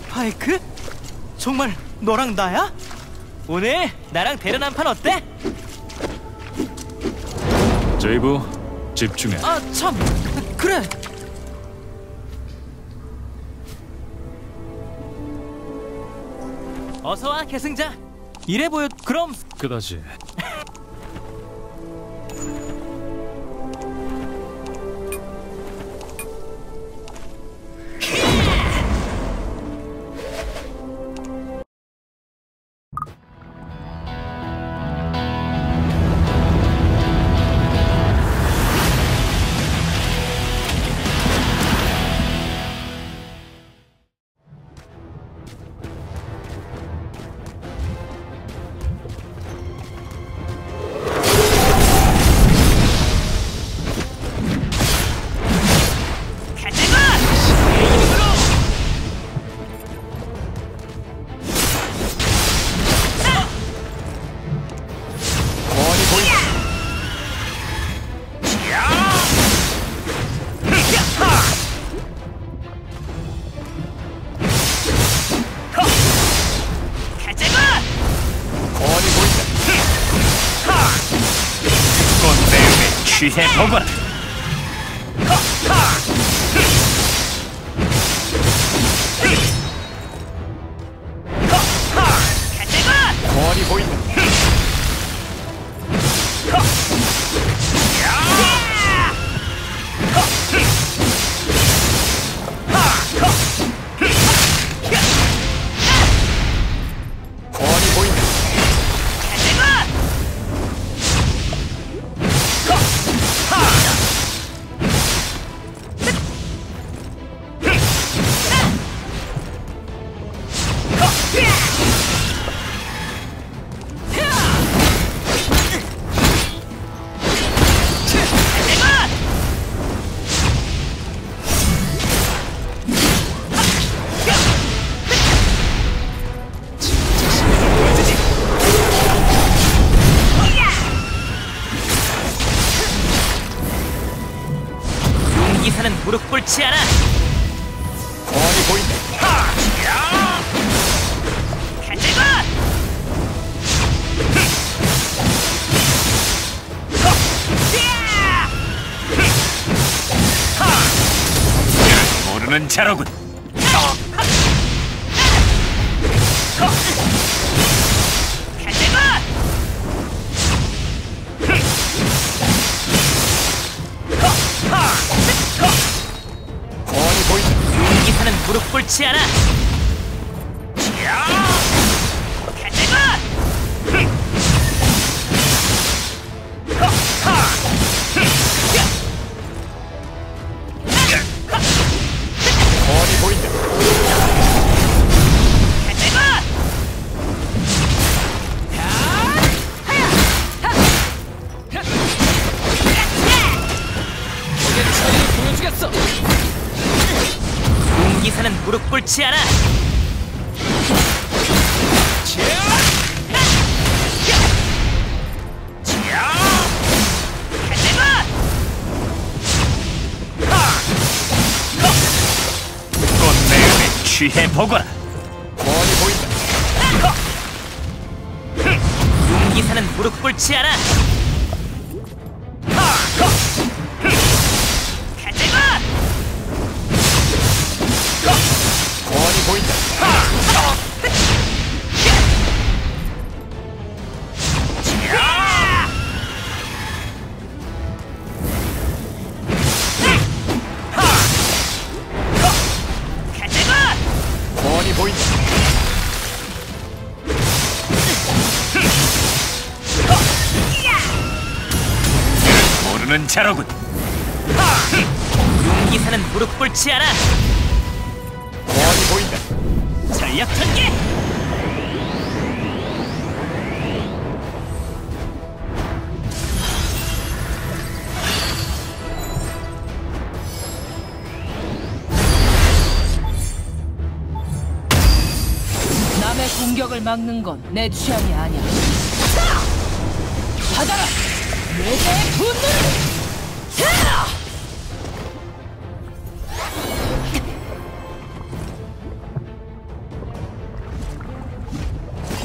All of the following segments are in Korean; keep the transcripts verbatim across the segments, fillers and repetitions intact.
스파이크? 정말 너랑 나야? 오늘 나랑 대련 한 판 어때? 제이브, 집중해. 아, 참! 그래! 어서와, 계승자! 이래 보여, 그럼... 그다지. 취해보거라. 권이 보인다. 권이 보인다. 용기사는 무릎 꿇지 않아. 권이 보인다. 가자고! 모르는 자로군. 권이 보인다. 용기사는 무릎 꿇지 않아. 권이 보인다. 보여주겠어. 용기사는 무릎 꿇지 않아. 꽃내음에 취해보거라. 권이 보인다. 용기사는 무릎 꿇지 않아. 권이 보인다. 권이 보인다. 모르는 자로군. 용기사는 무릎 꿇지 않아. 권이 보인다. 전력 전개. 남의 공격을 막는 건 내 취향이 아니야. 받아라! 내게 분노를!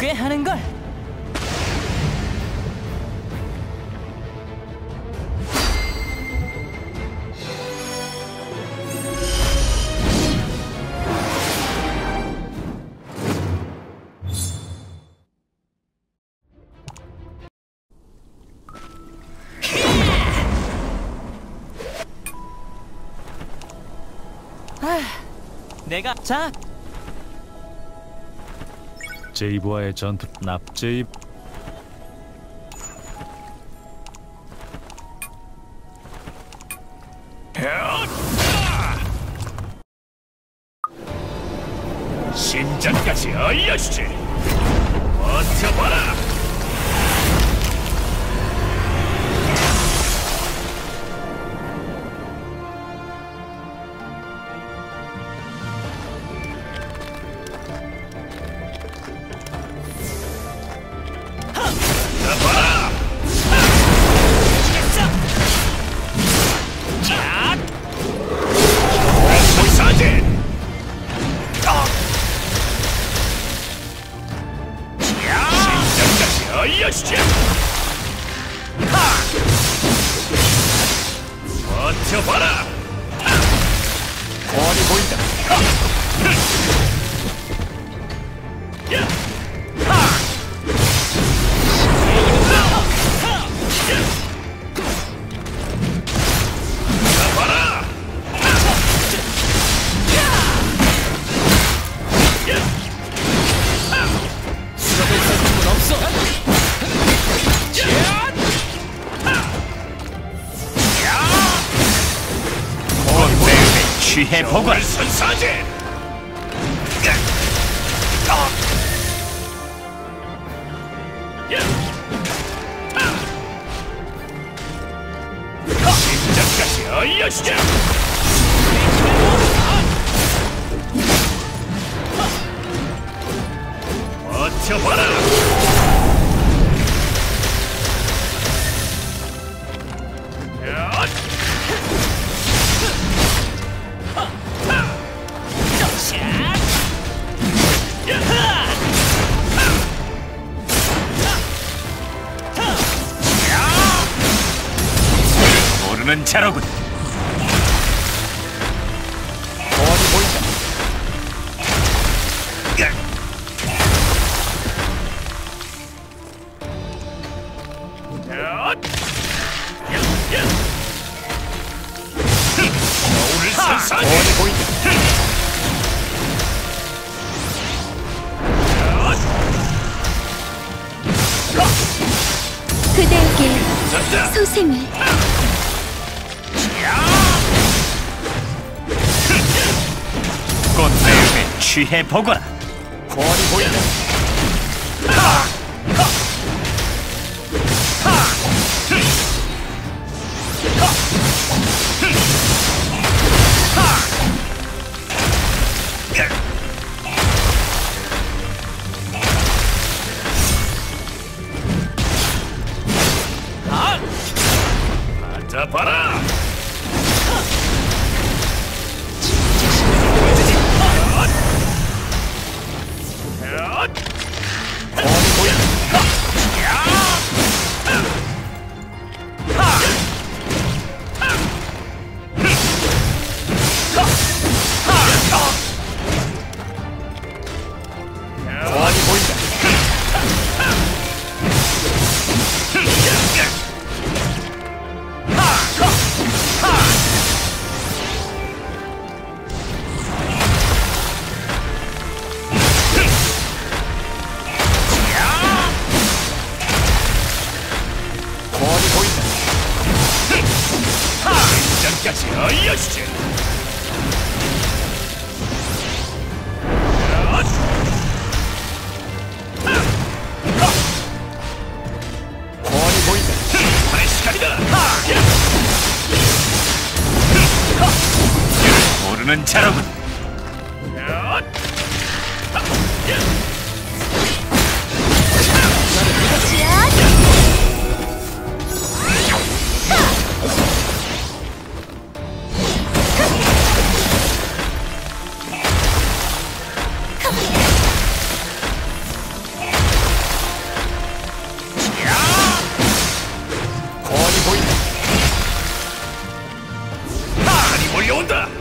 꽤 하는걸. 내가 자 제이브와의 전투 납 제이브 심장까지 알려주지. 버텨봐라. 알려주지. 버텨봐라. 권이 보인다. 잡아라. 수업을 쓸 건 없어. 취해 보고 선사지. 심장까지 알려주자. 버텨봐라. 모르는 자로군. 권이 보인다. 오늘 선사지. 권이 보인다. 그대에게 졌다. 소생을. 꽃내음에 취해 보거라. 권이 보인다. 맞아봐라. 권이 보인다. 권이 보인다. 권이 보인다. 심장까지 알려주지. 권이 보인다. 할 시간이다. 모르는 자로군. 달려온다.